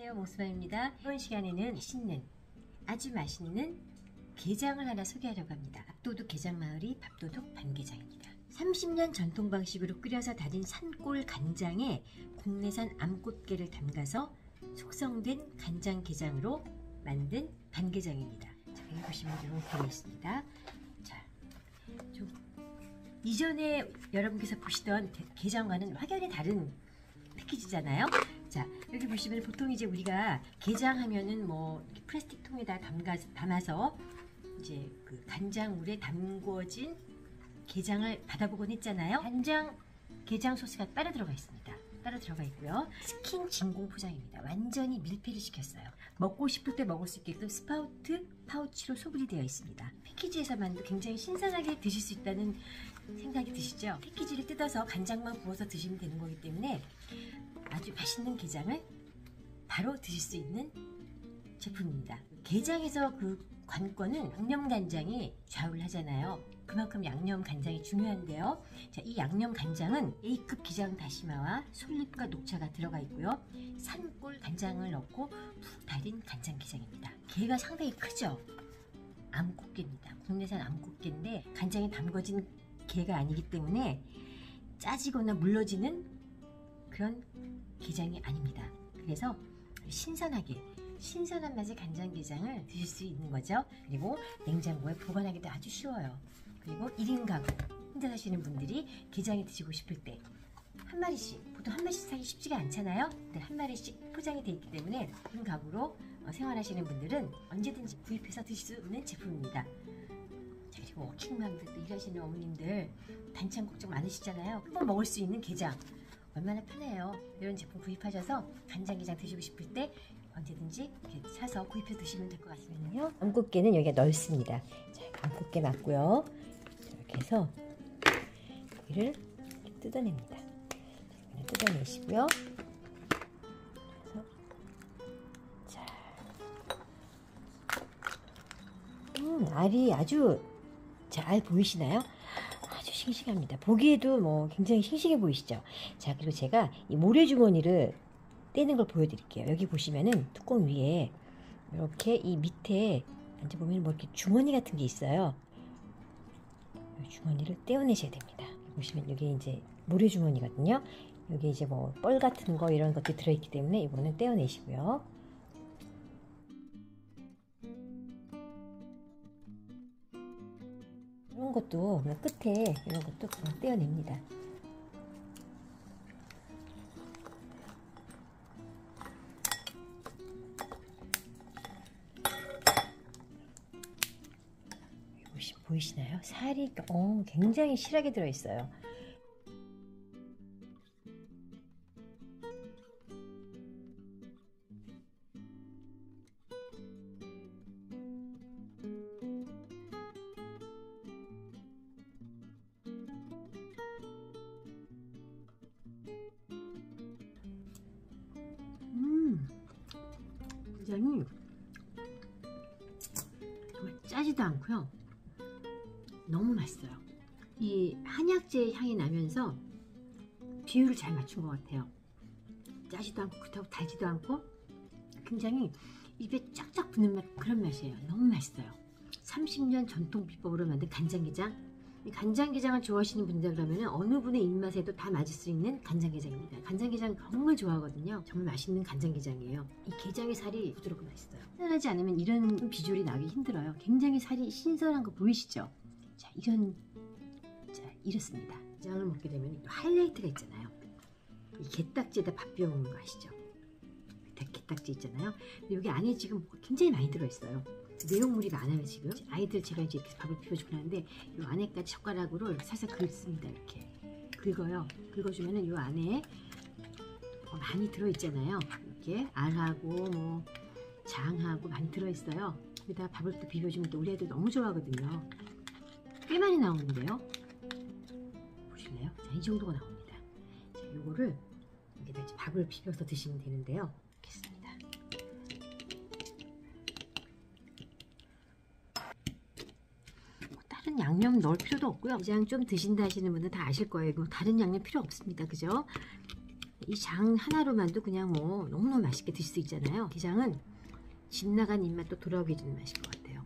안녕하세요, 몽수맘입니다. 이번 시간에는 아주 맛있는 게장을 하나 소개하려고 합니다. 밥도둑 게장마을이 밥도둑 반게장입니다. 30년 전통 방식으로 끓여서 다진 산골 간장에 국내산 암꽃게를 담가서 숙성된 간장 게장으로 만든 반게장입니다. 자, 여기 보시면 이렇게 되어 있습니다. 자, 이전에 여러분께서 보시던 게장과는 확연히 다른 패키지잖아요. 자, 여기 보시면 보통 이제 우리가 게장 하면은 뭐 플라스틱 통에다 담아서 이제 그 간장물에 담궈진 게장을 받아보곤 했잖아요. 간장 게장 소스가 따로 들어가 있습니다. 따로 들어가 있고요. 스킨 진공 포장입니다. 완전히 밀폐를 시켰어요. 먹고 싶을 때 먹을 수 있게끔 스파우트 파우치로 소분이 되어 있습니다. 패키지에서만도 굉장히 신선하게 드실 수 있다는 생각이 드시죠? 패키지를 뜯어서 간장만 부어서 드시면 되는 거기 때문에 아주 맛있는 게장을 바로 드실 수 있는 제품입니다. 게장에서 그 관건은 양념간장이 좌우를 하잖아요. 그만큼 양념간장이 중요한데요. 자, 이 양념간장은 A급 기장 다시마와 솔잎과 녹차가 들어가 있고요. 산골 간장을 넣고 푹 달인 간장게장입니다. 게가 상당히 크죠? 암꽃게입니다. 국내산 암꽃게인데 간장에 담궈진 게가 아니기 때문에 짜지거나 물러지는 그런 게장이 아닙니다. 그래서 신선한 맛의 간장게장을 드실 수 있는 거죠. 그리고 냉장고에 보관하기도 아주 쉬워요. 그리고 1인 가구 혼자 사시는 분들이 게장이 드시고 싶을 때 한 마리씩, 보통 한 마리씩 사기 쉽지가 않잖아요. 근데 한 마리씩 포장이 되어 있기 때문에 1인 가구로 생활하시는 분들은 언제든지 구입해서 드실 수 있는 제품입니다. 자, 그리고 워킹맘들도 일하시는 어머님들 반찬 걱정 많으시잖아요. 한 번 먹을 수 있는 게장 얼마나 편해요. 이런 제품 구입하셔서 간장게장 드시고 싶을 때 언제든지 이렇게 사서 구입해 드시면 될 것 같습니다. 암꽃게는 여기가 넓습니다. 자, 암꽃게 맞고요. 이렇게 해서 여기를 이렇게 뜯어냅니다. 자, 뜯어내시고요. 그래서 자, 알이 아주 잘 보이시나요? 아주 싱싱합니다. 보기에도 뭐 굉장히 싱싱해 보이시죠? 자, 그리고 제가 이 모래주머니를 떼는 걸 보여드릴게요. 여기 보시면은 뚜껑 위에 이렇게 이 밑에 앉아보면 뭐 이렇게 주머니 같은 게 있어요. 이 주머니를 떼어내셔야 됩니다. 보시면 여기 이제 모래주머니거든요. 여기 이제 뭐 뻘 같은 거 이런 것들이 들어있기 때문에 이거는 떼어내시고요. 이런 것도 그냥 끝에 이런 것도 그냥 떼어냅니다. 보이시나요? 살이 굉장히 실하게 들어있어요. 굉장히 정말 짜지도 않고요. 너무 맛있어요. 이 한약재 향이 나면서 비율을 잘 맞춘 것 같아요. 짜지도 않고 그렇다고 달지도 않고 굉장히 입에 쫙쫙 붙는 맛, 그런 맛이에요. 너무 맛있어요. 30년 전통 비법으로 만든 간장게장. 이 간장게장을 좋아하시는 분들 그러면 어느 분의 입맛에도 다 맞을 수 있는 간장게장입니다. 간장게장 정말 좋아하거든요. 정말 맛있는 간장게장이에요. 이 게장의 살이 부드럽고 맛있어요. 신선하지 않으면 이런 비주얼이 나기 힘들어요. 굉장히 살이 신선한 거 보이시죠? 자, 이렇습니다. 게장을 먹게 되면 또 하이라이트가 있잖아요. 이 게딱지에다 밥 비벼 먹는 거 아시죠? 게딱지 있잖아요. 근데 여기 안에 지금 굉장히 많이 들어있어요. 내용물이 많아요. 지금 아이들 제가 이제 이렇게 밥을 비벼주고 하는데 이 안에까지 젓가락으로 이렇게 살살 긁습니다. 이렇게 긁어요. 긁어주면은 이 안에 많이 들어있잖아요. 이렇게 알하고 뭐 장하고 많이 들어있어요. 여기다가 밥을 또 비벼주면 또 우리 애들 너무 좋아하거든요. 꽤 많이 나오는데요. 보실래요? 자, 이 정도가 나옵니다. 자, 요거를 여기다 이제 밥을 비벼서 드시면 되는데요. 이렇겠습니다. 다른 양념 넣을 필요도 없고요. 게장 좀 드신다 하시는 분들 다 아실 거예요. 뭐 다른 양념 필요 없습니다. 그죠? 이 장 하나로만도 그냥 뭐 너무너무 맛있게 드실 수 있잖아요. 게장은 집 나간 입맛 또 돌아오게 해주는 맛일 것 같아요.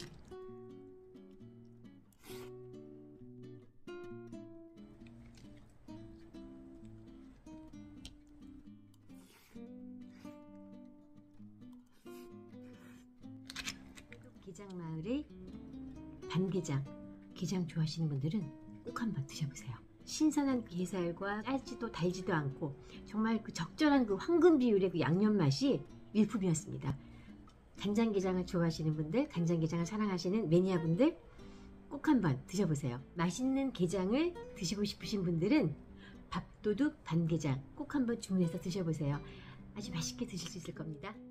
게장마을의 반게장, 게장 좋아하시는 분들은 꼭 한번 드셔보세요. 신선한 게살과 짜지도 달지도 않고 정말 그 적절한 그 황금 비율의 그 양념 맛이 일품이었습니다. 간장게장을 좋아하시는 분들, 간장게장을 사랑하시는 매니아분들 꼭 한번 드셔보세요. 맛있는 게장을 드시고 싶으신 분들은 밥도둑 반게장 꼭 한번 주문해서 드셔보세요. 아주 맛있게 드실 수 있을 겁니다.